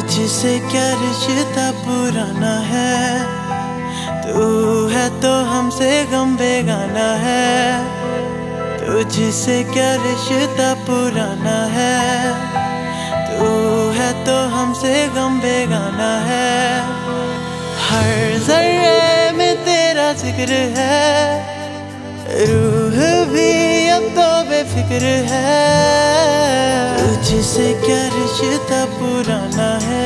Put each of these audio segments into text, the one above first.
तुझसे क्या रिश्ता पुराना है, तू है तो हमसे गम बेगाना है। तुझसे क्या रिश्ता पुराना है, तू है तो हमसे गम बेगाना है। हर जर्रे में तेरा जिक्र है, रूह भी अब तो बेफिक्र है। तुझसे क्या रिश्ता पुराना है।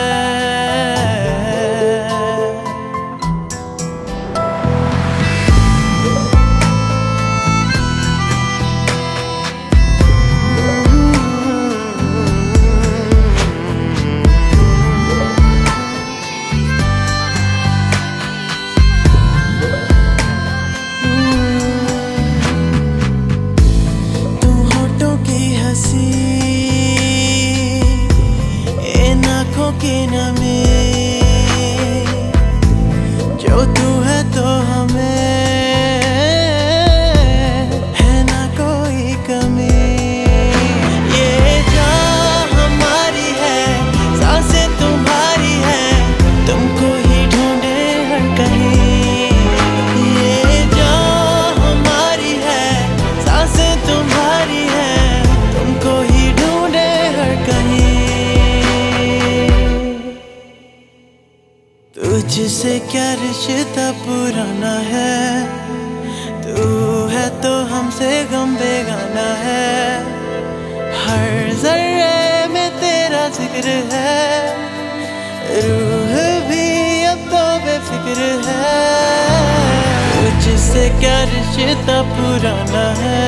की नमी जो तू है तो हमें है ना कोई कमी। ये जान हमारी है, सांसें तुम्हारी है, तुमको ही ढूंढे हर कहीं। ये जान हमारी है, सांसें तुम्हारी है, तुमको ही ढूंढे हर कहीं। तुझसे क्या रिश्ता पुराना है, तू है तो हमसे गम बेगाना है। हर जर्रे में तेरा जिक्र है, रूह भी अब तो बेफिक्र है। तुझसे क्या रिश्ता पुराना है।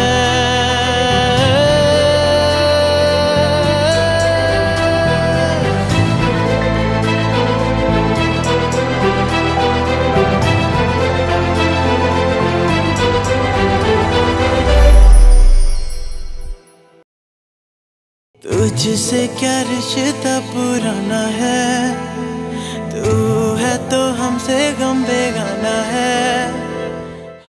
तुझसे क्या रिश्ता पुराना है, तू है तो हमसे गम बेगाना है।